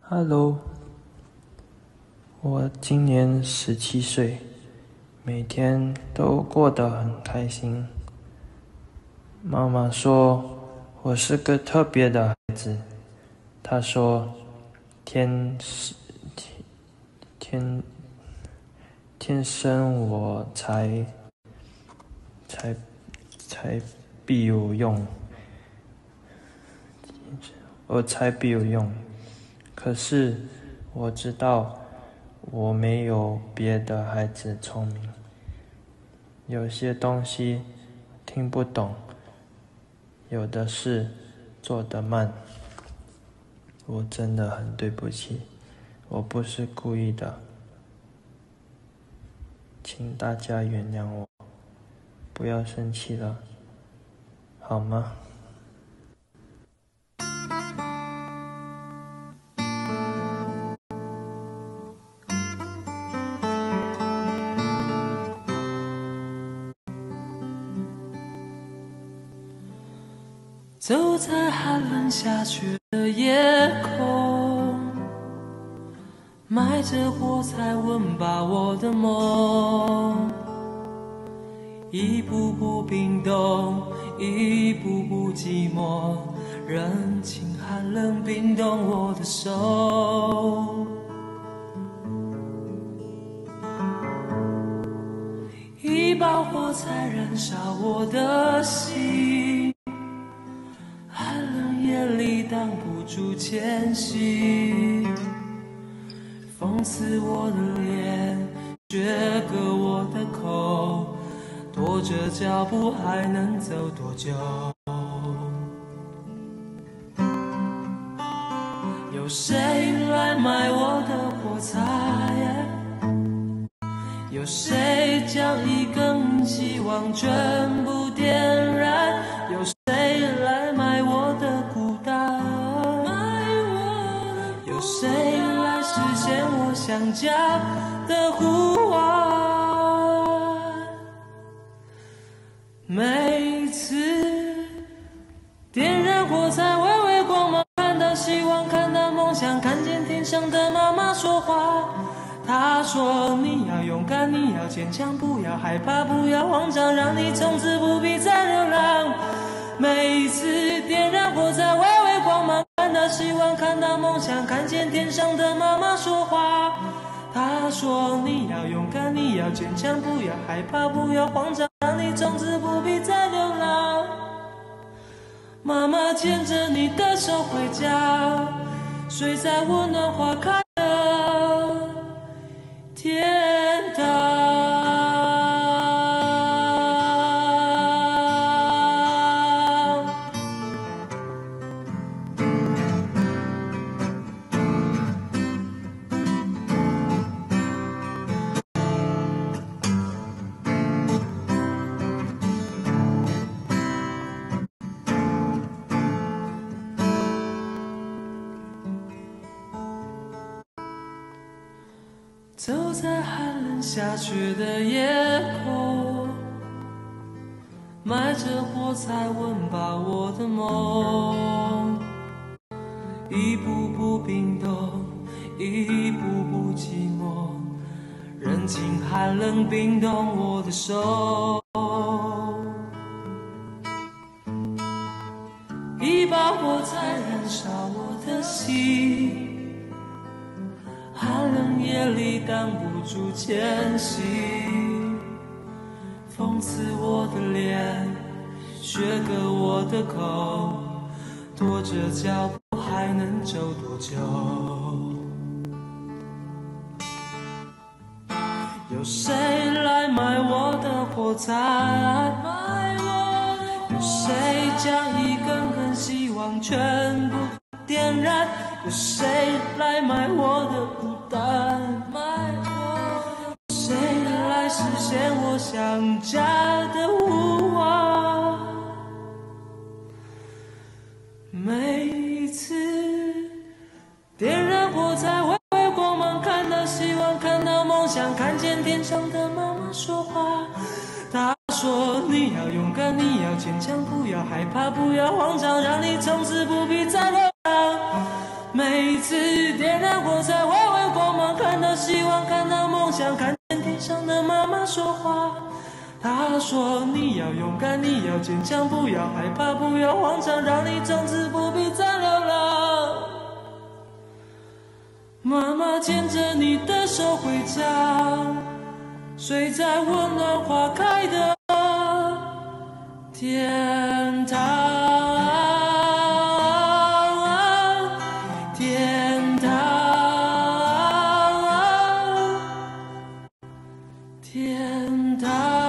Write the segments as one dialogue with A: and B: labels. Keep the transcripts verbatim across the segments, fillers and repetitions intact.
A: Hello， 我今年十七岁，每天都过得很开心。妈妈说我是个特别的孩子，她说天天天天生我才才才必有用，我才必有用。可是我知道我没有别的孩子聪明，有些东西听不懂，有的事做得慢，我真的很对不起，我不是故意的，请大家原谅我，不要生气了，好吗？
B: 走在寒冷下雪的夜空，埋着火柴温饱我的梦，一步步冰冻，一步步寂寞，任情寒冷冰冻我的手，一把火柴燃烧我的心，夜里挡不住前行，讽刺我的脸，削割我的口，拖着脚步还能走多久？有谁来买我的火柴？有谁将一根希望全部点燃？有谁来买我的孤单？有谁来实现我想家的呼唤？每次点燃火柴，微微光芒，看到希望，看到梦想，看见天上的妈妈说话。他说你要勇敢，你要坚强，不要害怕，不要慌张，让你从此不必再流浪。每一次点燃火柴，微微光芒，看到希望，看到梦想，看见天上的妈妈说话。他说你要勇敢，你要坚强，不要害怕，不要慌张，让你从此不必再流浪。妈妈牵着你的手回家，睡在温暖花开的天堂。走在寒冷下雪的夜空，埋着火柴温饱我的梦，一步步冰冻，一步步寂寞，任情寒冷冰冻我的手，一把火柴燃烧我的心，寒冷夜里挡不住前行，讽刺我的脸，削割我的口，拖着脚步还能走多久？有谁来买我的火柴？有谁将一根根希望全部点燃？有谁来买我的孤单？有谁来实现我想家的呼唤？每一次点燃火柴，微微光芒，看到希望，看到梦想，看见天上的妈妈说话。她说你要勇敢，你要坚强，不要害怕，不要慌张，让你从此不必再流浪。 每次点燃火柴，化为光芒，看到希望，看到梦想，看见天上的妈妈说话。她说你要勇敢，你要坚强，不要害怕，不要慌张，让你从此不必再流浪。妈妈牵着你的手回家，睡在温暖花开的天堂。天堂，天堂。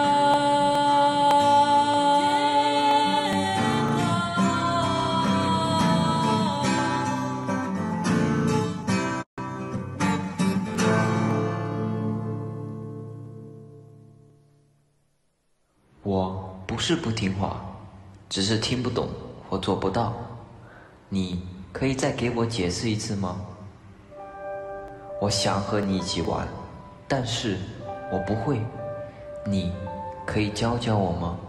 C: 我不是不听话，只是听不懂或做不到。你可以再给我解释一次吗？我想和你一起玩，但是我不会。你可以教教我吗？